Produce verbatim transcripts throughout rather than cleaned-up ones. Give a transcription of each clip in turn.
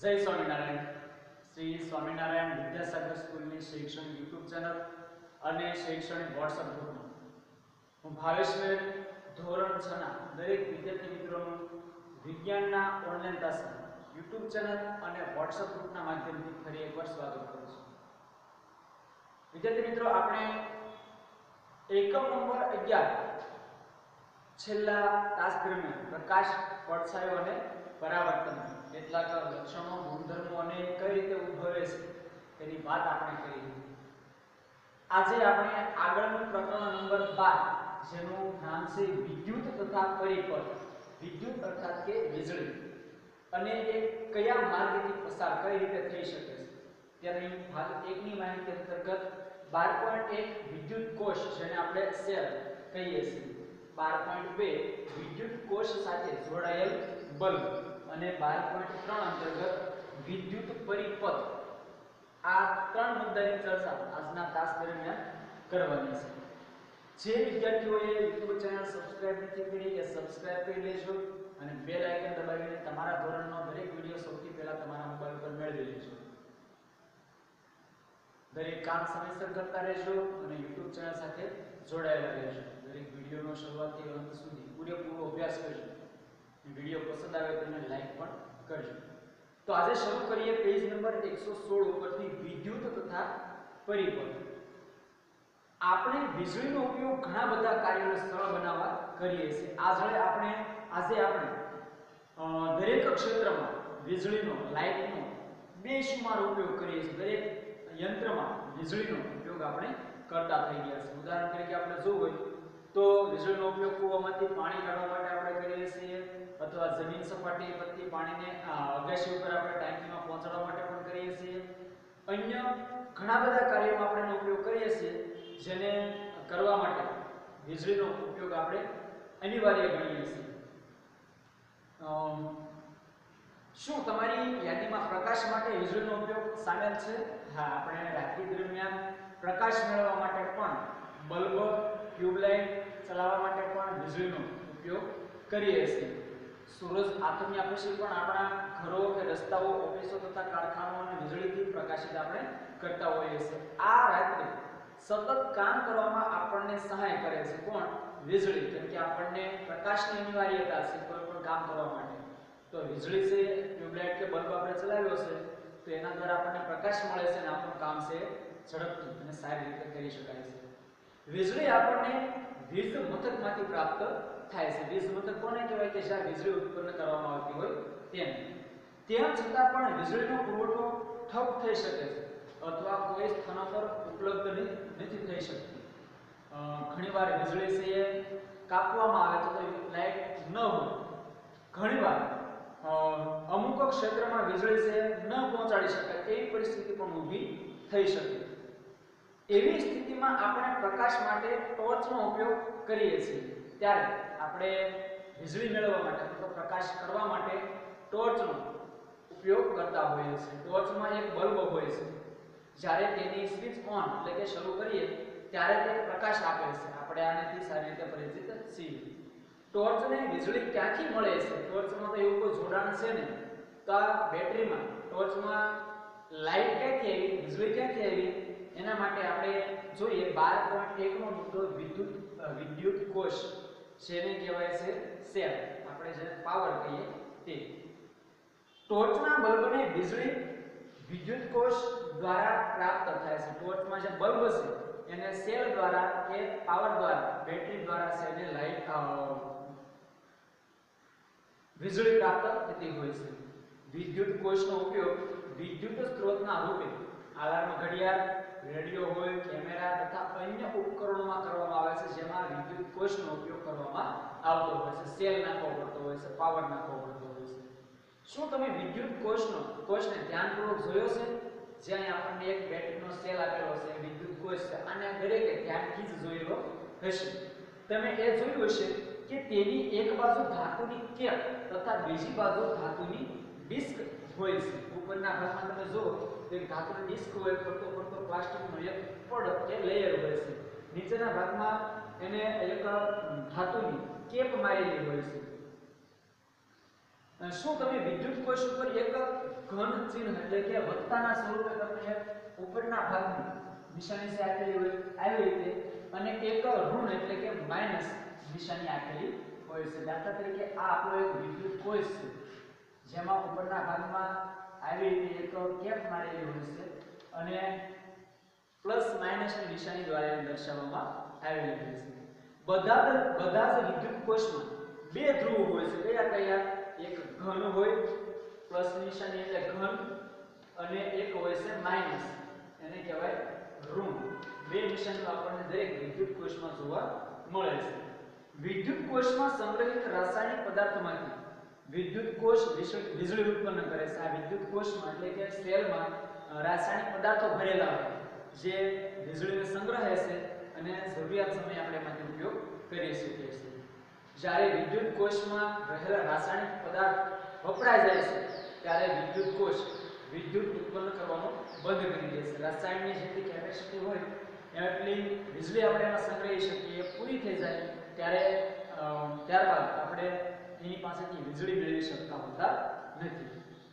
જય સ્વામિનારાયણ. શ્રી સ્વામિનારાયણ વિદ્યાસાગર સ્કૂલની શૈક્ષણિક યુટ્યુબ ચેનલ અને શૈક્ષણિક વોટ્સઅપ ગ્રુપમાં હું ભાવેશભાઈ ધોરણ છ ના દરેક વિદ્યાર્થી મિત્રોનું વિજ્ઞાનના ઓનલાઈન ક્લાસમાં યુટ્યુબ ચેનલ અને વોટ્સઅપ ગ્રુપના માધ્યમથી ફરી એકવાર સ્વાગત કરું છું. વિદ્યાર્થી મિત્રો, આપણે એકમ નંબર અગિયાર છેલ્લા તાસ દરમિયાન પ્રકાશ, પડછાયો અને પરાવર્તન કેટલાક લક્ષણો, ગુણધર્મો અને કઈ રીતે ઉદ્ભવે છે તેની વાત આપણે કરી હતી. આજે આપણે આગળનું પ્રકરણ નંબર બાર, જેનું નામ છે વિદ્યુત તથા પરિપથ. વિદ્યુત અર્થાત કે વીજળી, અને એ કયા માર્ગથી પસાર કઈ રીતે થઈ શકે છે તેની ભાગ એક ની માહિતી અંતર્ગત બાર પોઈન્ટ એક વિદ્યુત કોષ, જેને આપણે સેલ કહીએ છીએ, બાર પોઈન્ટ બે વિદ્યુત કોષ સાથે જોડાયેલ બલ્બ અને બાર પોઈન્ટ ત્રણ અંતર્ગત વિદ્યુત પરિપથ, આ ત્રણ મુદ્દાની ચર્ચા આજના તાસ દરમિયાન કરવાની છે. જે વિદ્યાર્થીઓએ યુટ્યુબ ચેનલ સબસ્ક્રાઇબ નથી કરી એ સબસ્ક્રાઇબ કરી લેજો અને બેલ આઇકન દબાવીને તમારા ધોરણનો દરેક વિડિયો સૌથી પહેલા તમારા મોબાઈલ પર મેળવી લેજો. દરેક કામ સમયસર કરતા રહેજો અને યુટ્યુબ ચેનલ સાથે જોડાયેલા રહેજો. દરેક વિડિયોનો શરૂઆતથી અંત સુધી પૂરેપૂરો અભ્યાસ કરજો. વિડિયો પસંદ આવે તો એને લાઈક પણ કરજો. તો આજે શરૂ કરીએ પેજ નંબર એકસો સોળ ઉપરથી વિદ્યુત તથા પરિપથ. આપણે વીજળીનો ઉપયોગ ઘણા બધા કાર્યોને સરળ બનાવવા કરીએ છીએ. આજે આપણે આજે આપણે દરેક ક્ષેત્રમાં વીજળીનો, લાઇટનો બેશુમાર ઉપયોગ કરીએ છીએ. દરેક યંત્રમાં વીજળીનો ઉપયોગ આપણે કરતા થઈ ગયા છે. ઉદાહરણ તરીકે આપણે જોવું હોય તો વીજળીનો ઉપયોગ કૂવામાંથી પાણી કાઢવા માટે આપણે કરીએ છીએ, અથવા જમીન સપાટી પરથી પાણીને અગાશી ઉપર આપણે ટાંકીમાં પહોંચાડવા માટે પણ કરીએ છીએ. અન્ય ઘણા બધા કાર્યોમાં આપણે એનો ઉપયોગ કરીએ છીએ, જેને કરવા માટે વીજળીનો ઉપયોગ આપણે અનિવાર્ય ગણીએ છીએ. શું તમારી યાદીમાં પ્રકાશ માટે વીજળીનો ઉપયોગ સામેલ છે? હા, આપણે રાત્રિ દરમિયાન પ્રકાશ મેળવવા માટે પણ બલ્બ, ટ્યુબલાઇટ ચલાવવા માટે પણ વીજળીનો ઉપયોગ કરીએ છીએ. સૂરજ આથમ્યા પછી પણ આપણા ઘરો કે રસ્તાઓ, ઓફિસો તથા કારખાનાઓને વીજળીથી પ્રકાશિત આપણે કરતા હોઈએ છીએ. આ રાત્રે સતત કામ કરવામાં આપણને સહાય કરે છે. કોણ? વીજળી. કેમ કે આપણને પ્રકાશની અનિવાર્યતા છે કોઈ પણ કામ કરવા માટે. તો વીજળી છે, ટ્યુબલાઇટ કે બલ્બ આપણે ચલાવ્યો છે તો એના દ્વારા આપણને પ્રકાશ મળે છે અને આપણું કામ છે ઝડપથી અને સારી રીતે કરી શકાય છે. વીજળી આપણને વીજ મથકમાંથી પ્રાપ્ત થાય છે. વીજ મથક કોને કહેવાય? કે જ્યાં વીજળી ઉત્પન્ન કરવામાં આવતી હોય તેને. તેમ છતાં પણ વીજળીનો પુરવઠો ઠપ થઈ શકે છે અથવા કોઈ સ્થાનો પર ઉપલબ્ધ નથી થઈ શકતી. ઘણીવાર વીજળી છે એ કાપવામાં આવે તો લાઇટ ન હોય. ઘણીવાર અમુક ક્ષેત્રમાં વીજળી છે ન પહોંચાડી શકાય એવી પરિસ્થિતિ પણ ઊભી થઈ શકે. એવી સ્થિતિમાં આપણે પ્રકાશ માટે ટોર્ચનો ઉપયોગ કરીએ છીએ. ત્યારે આપણે વીજળી મેળવવા માટે અથવા પ્રકાશ કરવા માટે ટોર્ચનો ઉપયોગ કરતા હોઈએ છીએ. ટોર્ચમાં એક બલ્બ હોય છે. જ્યારે તેની સ્વિચ ઓન એટલે કે શરૂ કરીએ ત્યારે તે પ્રકાશ આપે છે. આપણે આનાથી સારી રીતે પરિચિત છીએ. ટોર્ચને વીજળી ક્યાંથી મળે છે? ટોર્ચમાં તો એવું કોઈ જોડાણ છે ને. તો આ બેટરીમાં ટોર્ચમાં લાઇટ ક્યાંથી આવી, વીજળી ક્યાંથી આવી, એના માટે આપણે જોઈએ બાર પોઈન્ટ એક નો મુદ્દો વિદ્યુત વિદ્યુત કોષ, જેને કહેવાય છે સેલ, આપણે જેને પાવર કહીએ તે. ટોર્ચના બલ્બને વીજળી વિદ્યુત કોષ દ્વારા પ્રાપ્ત થાય છે. ટોર્ચમાં જે બલ્બ છે એને સેલ દ્વારા કે પાવર દ્વારા, બેટરી દ્વારા છે એને લાઇટ વીજળી પ્રાપ્ત થતી હોય છે. વિદ્યુત કોષનો ઉપયોગ વિદ્યુત સ્ત્રોતના રૂપે અલાર્મ ઘડિયાળ, રેડિયો હોય, કેમેરા તથા અન્ય ઉપકરણોમાં કરવામાં આવે છે, જેમાં વિદ્યુત કોષનો ઉપયોગ કરવામાં આવતો હોય છે. સેલ નાખવો પડતો હોય છે, પાવર નાખવો પડતો હોય છે. શું તમે વિદ્યુત કોષનો કોષને ધ્યાનપૂર્વક જોયો છે? જ્યાં આપણને એક બેટરીનો સેલ આપેલો છે, વિદ્યુત કોષ છે, આને દરેકે ધ્યાનથી જ જોયેલો હશે. તમે એ જોયું હશે કે તેની એક બાજુ ધાતુની કેપ તથા બીજી બાજુ ધાતુની ડિસ્ક હોય છે. ઉપરના ભાગમાં તમે જુઓ તો એક ધાતુની ડિસ્ક હોય, ફરતો ફરતો પ્લાસ્ટિકનો એક પડ કે લેયર હોય છે. નીચેના ભાગમાં એને એક ધાતુની કેપ મારેલી હોય છે. અ, શું તમે વિદ્યુત કોષ ઉપર એક ઘન ચિહ્ન એટલે કે વત્તાના સ્વરૂપે તમને એક ઉપરના ભાગની નિશાની છે આપેલી હોય આવી રીતે અને એક ઋણ એટલે કે માઈનસ નિશાની આપેલી હોય છે. દાખલા તરીકે આ આપણો એક વિદ્યુત કોષ છે જેમાં ઉપરના ભાગમાં આવી રીતે એક કેપ મારેલી હોય છે અને પ્લસ માઈનસ ની નિશાની દ્વારા એને દર્શાવવામાં આવેલી હોય છે. બધા જ બધા જ વિદ્યુત કોષમાં બે ધ્રુવ હોય છે. કયા કયા? એક ઘન હોય પ્લસ નિશાની એટલે ઘન અને એક હોય છે માઈનસ એને કહેવાય ઋણ. બે નિશાનીઓ આપણને દરેક વિદ્યુત કોષમાં જોવા મળે છે. વિદ્યુત કોષમાં સંગ્રહિત રાસાયણિક પદાર્થોમાંથી વિદ્યુત કોષ વીજળી ઉત્પન્ન કરે છે. આ વિદ્યુત કોષમાં એટલે કે સેલમાં રાસાયણિક પદાર્થો ભરેલા હોય જે વીજળીને સંગ્રહે છે અને જરૂરિયાત સમયે આપણે એમાંથી ઉપયોગ કરી શકીએ છીએ. જ્યારે વિદ્યુત કોષમાં રહેલા રાસાયણિક પદાર્થ વપરાઈ જાય છે ત્યારે વિદ્યુત કોષ વિદ્યુત ઉત્પન્ન કરવાનું બંધ કરી દે છે. રાસાયણની જેટલી કેપેસિટી હોય એટલી વીજળી આપણે એમાં સંગ્રહી શકીએ પૂરી થઈ જાય ત્યારે ત્યારબાદ આપણે એની પાસેથી વીજળી મેળવી શકતા હોતા નથી.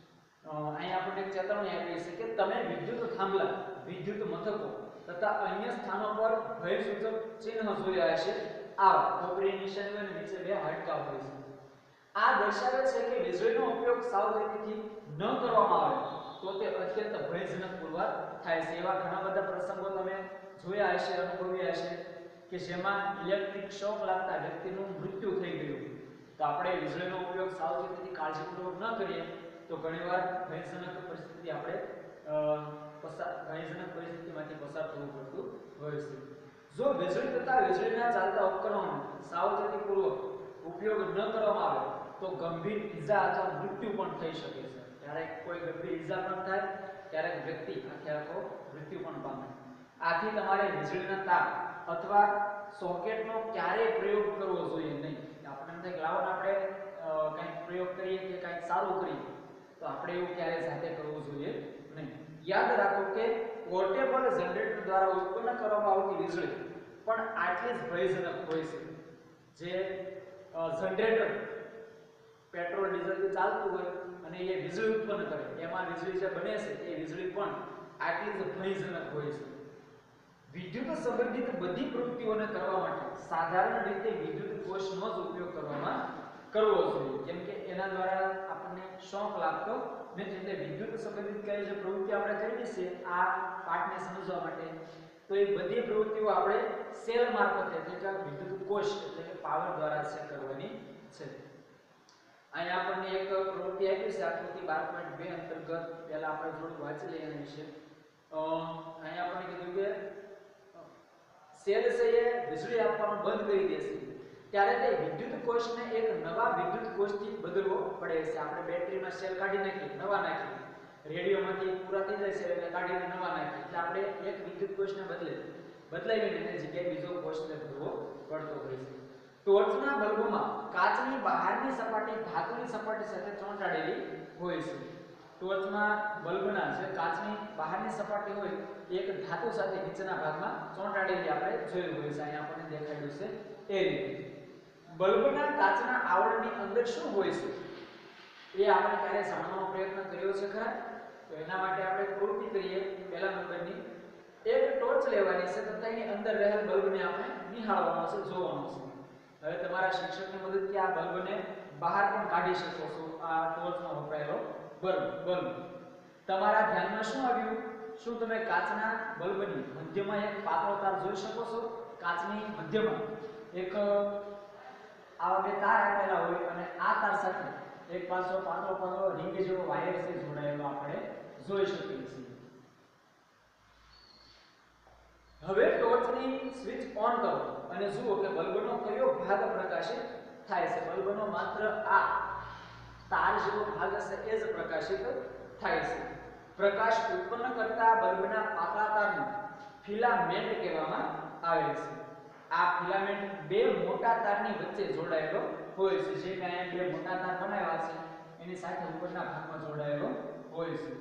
અહીં આપણને એક ચેતવણી આપી છે કે તમે વિદ્યુત થાંભલા વિદ્યુત મથકો તથા અન્ય સ્થાનો પર ભય સૂચક ચિહ્ન જોયા હશે. આ કોપરી નિશાની અને નીચે બે હાડકા હોય છે. આ દર્શાવે છે કે વીજળીનો ઉપયોગ સાવચેતીથી ન કરવામાં આવે તો તે અત્યંત ભયજનક પુરવાર થાય છે. એવા ઘણા બધા પ્રસંગો તમે જોયા હશે અનુભવ્યા હશે કે જેમાં ઇલેક્ટ્રિક શોક લાગતા વ્યક્તિનું મૃત્યુ થઈ ગયું. તો આપણે વીજળીનો ઉપયોગ સાવચેતીથી કાળજીપૂર્વક ન કરીએ તો ઘણીવાર ભયજનક પરિસ્થિતિ આપણે પસાર ભયજનક પરિસ્થિતિમાંથી પસાર થવું પડતું હોય છે. જો વીજળી તથા વીજળીના ચાલતા ઉપકરણોનો સાવચેતીપૂર્વક ઉપયોગ ન કરવામાં આવે તો ગંભીર ઈજા અથવા મૃત્યુ પણ થઈ શકે છે. ક્યારેક કોઈ ગંભીર ઈજા પણ થાય ક્યારેક વ્યક્તિ આખે આખો મૃત્યુ પણ પામે. આથી તમારે વીજળીના તાર અથવા સોકેટનો ક્યારેય પ્રયોગ કરવો જોઈએ નહીં. આપણે એમ થાય કે લાવો આપણે કંઈક પ્રયોગ કરીએ કે કંઈક સારું કરીએ તો આપણે એવું ક્યારેય જાતે કરવું જોઈએ નહીં. યાદ રાખો કે પોર્ટેબલ જનરેટર દ્વારા ઉત્પન્ન કરવામાં આવતી વીજળી પણ આટલી જ ભયજનક હોય છે. જે જનરેટર પેટ્રોલ ડીઝલથી ચાલતું હોય અને એ વીજળી ઉત્પન્ન કરે એમાં વીજળી જે બને છે એ વીજળી પણ આટલી જ ભયજનક હોય છે. વિદ્યુત સંબંધિત બધી પ્રવૃત્તિઓને કરવા માટે સાધારણ રીતે વિદ્યુત કોષનો જ ઉપયોગ કરવામાં કરવો જોઈએ. કેમ કે એના દ્વારા આપણને શોક લાગતો નથી. એટલે વિદ્યુત સંબંધિત કઈ જે પ્રવૃત્તિ આપણે કરવી છે આ પાઠને સમજવા માટે તો એ બધી પ્રવૃત્તિઓ આપણે સેલ મારફતે એટલે કે વિદ્યુત કોષ એટલે કે પાવર દ્વારા છે કરવાની છે. અહીંયા આપણને એક પ્રવૃત્તિ આપી છે આકૃતિ બાર પોઈન્ટ બે અંતર્ગત પહેલા આપણે થોડું વાંચી લઈએ એના વિશે. અહીંયા આપણને કીધું કે સેલ છે એ વીજળી આપવાનું બંધ કરી દેશે ત્યારે તે વિદ્યુત કોષને એક નવા વિદ્યુત કોષથી બદલવો પડે છે. આપણે બેટરીમાં સેલ કાઢી નાખીએ નવા નાખીએ રેડિયોમાંથી પૂરા થઈ જાય છે એટલે કાઢીને નવા નાખીએ એટલે આપણે એક વિદ્યુત કોષને બદલે બદલાવીને એને જગ્યાએ બીજો કોષને બદલવો પડતો હોય છે. ટોર્ચના બલ્બમાં કાચની બહારની સપાટી ધાતુની સપાટી સાથે ચોંટાડેલી હોય છે. ટોર્ચમાં બલ્બના જે કાચની બહારની સપાટી હોય એક ધાતુ સાથે નીચેના ભાગમાં ચોંટાડેલી આપણે જોયું હોય છે. અહીંયા આપણને દેખાડ્યું છે એ રીતે. બલ્બના કાચના આવરણની અંદર શું હોય છે એ આપણે ક્યારે જાણવાનો પ્રયત્ન કર્યો છે ખરા? તો એના માટે આપણે પ્રવૃત્તિ કરીએ. પહેલા નંબરની એક ટોર્ચ લેવાની છે તથા એની અંદર રહેલ બલ્બને આપણે નિહાળવાનો છે જોવાનો છે. હવે તમારા શિક્ષકની મદદથી આ બલ્બને બહાર પણ કાઢી શકો છો. આ ટોર્ચમાં વપરાયેલો બલ્બ બલ્બ તમારા ધ્યાનમાં શું આવ્યું? શું તમે કાચના બલ્બની મધ્યમાં એક પાતળો તાર જોઈ શકો છો? કાચની મધ્યમાં એક આવા બે તાર આપેલા હોય અને આ તાર સાથે એક પાછો પાતળો પાતળો રિંગ જેવો વાયર છે જોડાયેલો આપણે જોઈ શકીએ છીએ. હવે ટોર્ચની સ્વિચ ઓન કરો અને જુઓ કે બલ્બનો કયો ભાગ પ્રકાશિત થાય છે. બલ્બનો માત્ર આ તાર જેવો ભાગ છે એ જ પ્રકાશિત થાય છે. પ્રકાશ ઉત્પન્ન કરતા બલ્બના પાતળા તારને ફિલામેન્ટ કહેવામાં આવે છે. આ ફિલામેન્ટ બે મોટા તારની વચ્ચે જોડાયેલો હોય છે. જે કે અહીંયા બે મોટા તાર બનાવ્યા છે એની સાથે ઉપરના ભાગમાં જોડાયેલો હોય છે.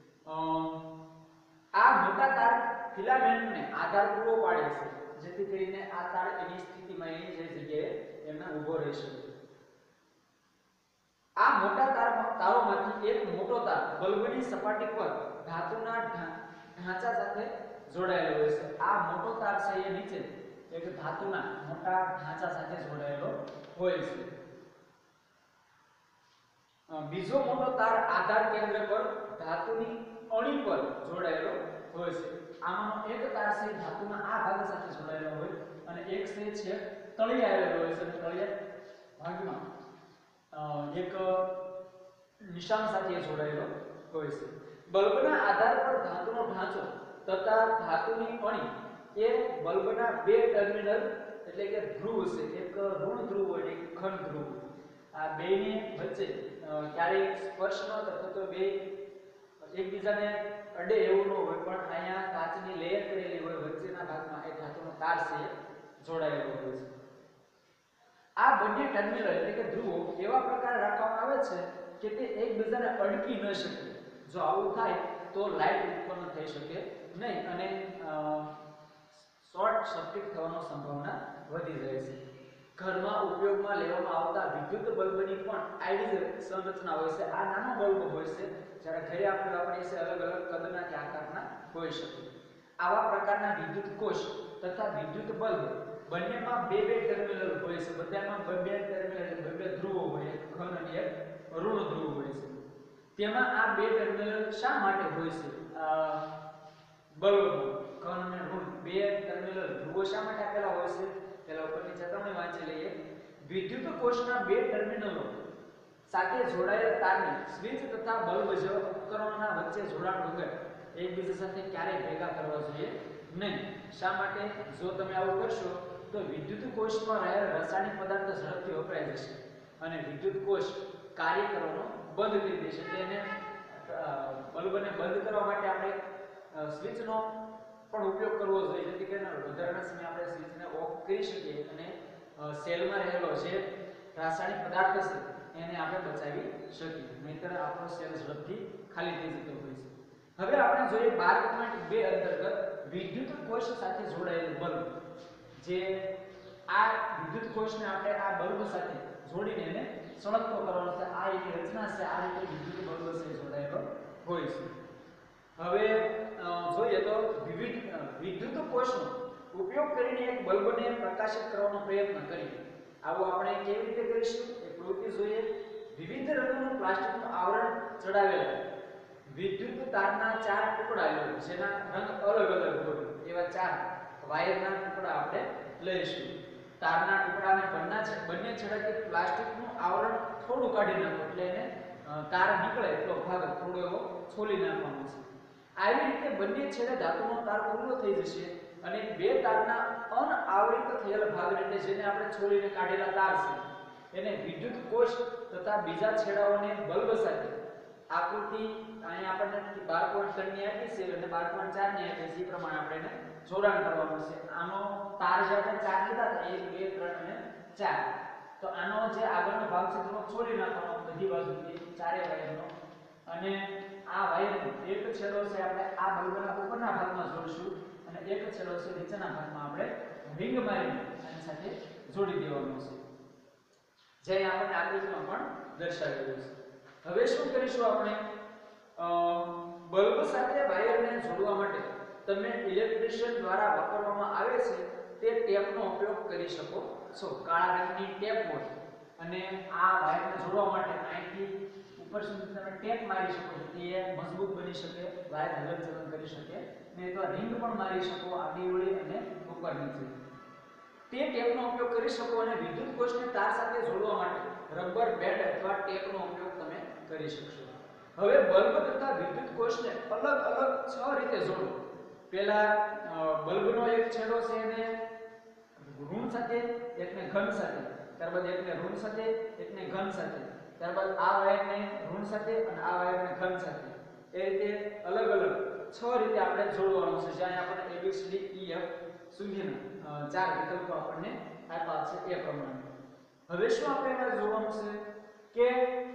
આ મોટા તાર ફિલામેન્ટને આધાર પૂરો પાડે છે જેથી કરીને આ તાર એની સ્થિતિમાં એની જે જગ્યાએ એમને ઊભો રહી શકે. આ મોટા તાર બલ્બની સપાટી પર ધાતુના ઢાંચા સાથે જોડાયેલો હોય છે. આ મોટો તાર છે એ નીચે એક ધાતુના મોટા ઢાંચા સાથે જોડાયેલો હોય છે. બીજો મોટો તાર આધાર કેન્દ્ર પર ધાતુની અણી પર જોડાયેલો હોય છે. આમાંનો એક તાર છે ધાતુના આ ભાગ સાથે જોડાયેલો હોય અને એક છે છે તળિયે આવેલો હોય છે. તળિયે ભાગમાં એક નિશાન સાથે જોડાયેલો હોય છે. બલ્બના આધાર પર ધાતુનો ઢાંચો તથા ધાતુની અણી એ બલ્બના બે ટર્મિનલ એટલે કે ધ્રુવ છે. એક ઋણ ધ્રુવ અને એક ઘન ધ્રુવ. આ બેની વચ્ચે ક્યારેય સ્પર્શ ન થતો તો બે એકબીજાને અડે એવું ન હોય, પણ અહીંયા કાચની લેયર કરેલી હોય, વચ્ચેના ભાગમાં એ ધાતુનો તાર છે જોડાયેલો હોય છે. આ બંને ટર્મિનલ એટલે કે ધ્રુવો એવા પ્રકારે રાખવામાં આવે છે કે તે એકબીજાને અડકી ન શકે. જો આવું થાય તો લાઇટ ઉત્પન્ન થઈ શકે નહીં અને શોર્ટ સર્કિટ થવાની સંભાવના વધી જાય છે. ઘરમાં ઉપયોગમાં લેવામાં આવતા વિદ્યુત બલ્બની પણ આઈડી સંરચના હોય છે. આ નાનો બલ્બ હોય છે, જ્યારે ઘરે આપણે વાપરીએ છીએ અલગ અલગ કદના કે આકારના હોઈ શકે. આવા પ્રકારના વિદ્યુત કોષ તથા વિદ્યુત બલ્બ બંનેમાં બે બે ટર્મિનલ હોય છે. બધામાં બે બે ટર્મિનલ બે બે ધ્રુવો હોય, એક ઘન અને એક ઋણ ધ્રુવ હોય છે. તેમાં આ બે ટર્મિનલ શા માટે હોય છે? બલ્બ ઘન અને ઋણ બે ટર્મિનલ ધ્રુવો શા માટે આપેલા હોય છે? પેલા ઉપરની ચેતવણી વાંચી લઈએ. વિદ્યુત કોષના બે ટર્મિનલો સાથે જોડાયેલ તારને સ્વિચ તથા બલ્બ જેવા ઉપકરણોના વચ્ચે જોડાણ વગર એકબીજા સાથે ક્યારેય ભેગા કરવા જોઈએ નહીં. શા માટે? જો તમે આવું કરશો તો વિદ્યુત કોષમાં રહેલ રાસાયણિક પદાર્થ ઝડપથી વપરાઈ જશે અને વિદ્યુત કોષ કાર્ય કરવાનો બંધ કરી દેશે. તેને બલ્બને બંધ કરવા માટે આપણે સ્વિચનો પણ ઉપયોગ કરવો જોઈએ, જેથી કરીને વધારાના સમય આપણે સ્વિચને ઓફ કરી શકીએ અને સેલમાં રહેલો જે રાસાયણિક પદાર્થ છે એને આપણે બચાવી શકીએ, નહીંતર આપણો સેલ ઝડપથી ખાલી થઈ જતો હોય છે. હવે આપણે જોઈએ બાર પોઈન્ટ બે અંતર્ગત વિદ્યુત કોષ સાથે જોડાયેલ બલ્બ. જે આ વિદ્યુત કોષને આપણે આ બલ્બ સાથે જોડીને એને સળગતો કરવાનો છે. આ એની રચના છે. આ રીતે વિદ્યુત બલ્બ સાથે જોડાયેલો હોય છે. હવે જોઈએ તો વિવિધ વિદ્યુત કોષનો ઉપયોગ કરીને એક બલ્બને પ્રકાશિત કરવાનો પ્રયત્ન કરીએ. આવું આપણે કેવી રીતે કરીશું એ પ્રવૃત્તિ જોઈએ. વિવિધ રંગનું પ્લાસ્ટિકનું આવરણ ચડાવેલા વિદ્યુત તારના ચાર ટુકડા લો, જેના રંગ અલગ અલગ હોય એવા ચાર વાયરના ટુકડા આપણે લઈશું. તારના ટુકડાને બંને બંને છેડેથી પ્લાસ્ટિકનું આવરણ થોડું કાઢી નાખો, એટલે એને તાર નીકળે એટલો ભાગ થોડો એવો છોલી નાખવાનો છે. આવી રીતે બંને છેડે ધાતુનો તાર પૂરો થઈ જશે અને બે તારના અનઆવૃત થયેલ ભાગને, એટલે જેને આપણે છોલીને કાઢેલા તાર છે, એને વિદ્યુત કોષ તથા બીજા છેડાઓને બલ્બ સાથે આકૃતિ અહીંયા આપણને બાર પોઈન્ટ ત્રણ ની આપી છે અને બાર પોઈન્ટ ચાર ની આપી છે, એ પ્રમાણે આપણે એને જોડાણ કરવાનું છે. આનો તાર જે આપણે ચાર લીધા હતા એક બે ત્રણ અને ચાર, તો આનો જે આગળનો ભાગ છે તેનો છોડી નાખવાનો બધી બાજુથી ચારે વાયરનો, અને આ વાયરનો એક છેડો છે આપણે આ બલ્બના ઉપરના ભાગમાં જોડશું અને એક છેડો છે નીચેના ભાગમાં આપણે રિંગ મારીને આની સાથે જોડી દેવાનો છે, જે આપણે આકૃતિમાં પણ દર્શાવેલું છે. હવે શું કરીશું આપણે? બલ્બ સાથે વાયરને જોડવા માટે તમે ઇલેક્ટ્રિશિયન દ્વારા વાપરવામાં આવે છે તે ટેપનો ઉપયોગ કરી શકો છો. કાળા રંગની ટેપ હોય અને આ વાયરને જોડવા માટે અહીંથી ઉપર સુધી તમે ટેપ મારી શકો છો, તે મજબૂત બની શકે, વાયર હલનચલન કરી શકે, નહીં તો રિંગ પણ મારી શકો આડી ઓળી અને ઉપર નીચે. તે ટેપનો ઉપયોગ કરી શકો અને વિદ્યુત કોષને તાર સાથે જોડવા માટે રબર બેન્ડ અથવા ટેપનો ઉપયોગ તમે કરી શકશો. હવે બલ્બ તથા વિદ્યુત કોષને અલગ અલગ છ રીતે જોડો. પહેલા બલ્બનો એક છેડો છે એને ઋણ સાથે, એકને ઘન સાથે, ત્યારબાદ એકને ઋણ સાથે, એકને ઘન સાથે, ત્યારબાદ આ વાયરને ઋણ સાથે અને આ વાયરને ઘન સાથે, એ રીતે અલગ અલગ છ રીતે આપણે જોડવાનું છે, જ્યાં આપણને A B C D E F સુધીના ચાર વિકલ્પો આપણને આપ્યા છે એ પ્રમાણે. હવે શું આપણે એમાં જોવાનું છે કે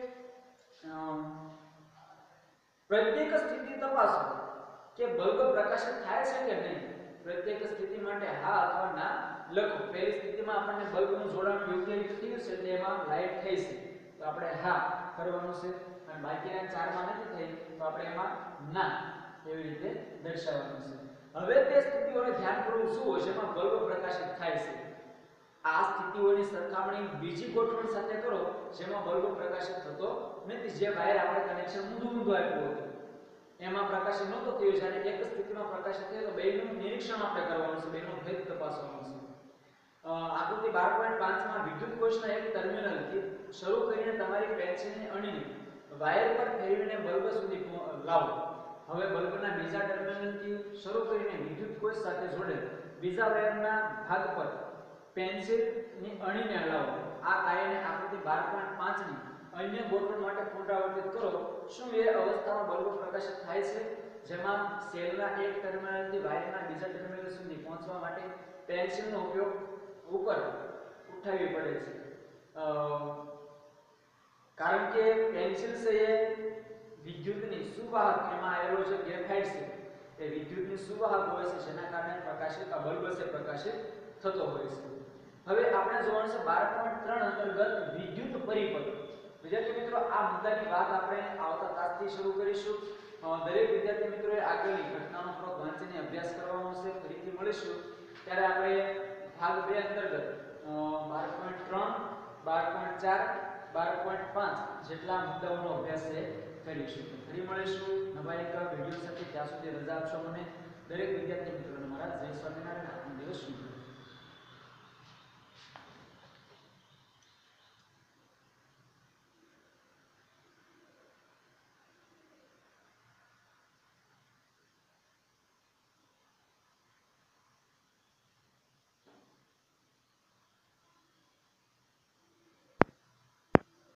પ્રત્યેક સ્થિતિ તપાસો કે બલ્બ પ્રકાશિત થાય છે કે નહીં. પ્રત્યેક સ્થિતિ માટે હા અથવા ના લખો. પહેલી સ્થિતિમાં આપણને બલ્બનું જોડાણ યોગ્ય રીતે થયું છે એટલે એમાં લાઈટ થઈ છે, તો આપણે હા કરવાનું છે. અને બાકીના ચારમાં નથી થઈ તો આપણે એમાં ના એવી રીતે દર્શાવવાનું છે. હવે તે સ્થિતિઓને ધ્યાનપૂર્વક જુઓ જેમાં બલ્બ પ્રકાશિત થાય છે. આ સ્થિતિઓની સરખામણી બીજી ગોઠવણ સાથે કરો જેમાં બલ્બ પ્રકાશિત થતો નથી. જે વાયર આપણે કનેક્શન ઊંધું ઊંધું આપ્યું હતું એમાં પ્રકાશિત નહોતો થયો, જ્યારે એક સ્થિતિમાં પ્રકાશિત થયો તો બેનું નિરીક્ષણ આપણે કરવાનું છે, બેનો ભેદ તપાસવાનો છે. આકૃતિ બાર પોઈન્ટ પાંચ માં વિદ્યુત કોષના એક ટર્મિનલથી શરૂ કરીને તમારી પેન્સિલની અણીને વાયર પર ફેરવીને બલ્બ સુધી લાવો. હવે બલ્બના બીજા ટર્મિનલથી શરૂ કરીને વિદ્યુત કોષ સાથે જોડેલ બીજા વાયરના ભાગ પર પેન્સિલની અણીને હલાવો. આ કાર્યને આકૃતિ બાર પોઈન્ટ પાંચ ની અન્ય ગોઠવણ માટે પુનરાવર્તિત કરો. શું એ અવસ્થામાં બલ્બ પ્રકાશિત થાય છે જેમાં સેલના એક ટર્મિનલથી વાયરના બીજા ટર્મિનલ સુધી પહોંચવા માટે પેન્સિલનો ઉપયોગ ઉપર ઉઠાવવી પડે છે? કારણ કે પેન્સિલ છે એ વિદ્યુતની સુવાહક, એમાં આવેલો જે ગ્રેફાઇટ છે એ વિદ્યુતની સુવાહક હોય છે, જેના કારણે પ્રકાશિત આ બલ્બ છે પ્રકાશિત થતો હોય છે. હવે આપણે જોવાનું છે બાર પોઈન્ટ ત્રણ અંતર્ગત વિદ્યુત પરિપથ. વિદ્યાર્થી મિત્રો, આ મુદ્દાની વાત આપણે આવતા તાસથી શરૂ કરીશું. દરેક વિદ્યાર્થી મિત્રોએ આગળની ઘટનાનો થોડો વાંચીને અભ્યાસ કરવાનો છે. ફરીથી મળીશું ત્યારે આપણે ભાગ બે અંતર્ગત બાર પોઈન્ટ ત્રણ, બાર પોઈન્ટ ચાર, બાર પોઈન્ટ પાંચ જેટલા મુદ્દાઓનો અભ્યાસ કરીશું. ફરી મળીશું નવા એક વિડિયો સાથે. ત્યાં સુધી રજા આપશો મને. દરેક વિદ્યાર્થી મિત્રોને મારા જય સ્વામિનારાયણ. દિવસ શુભ.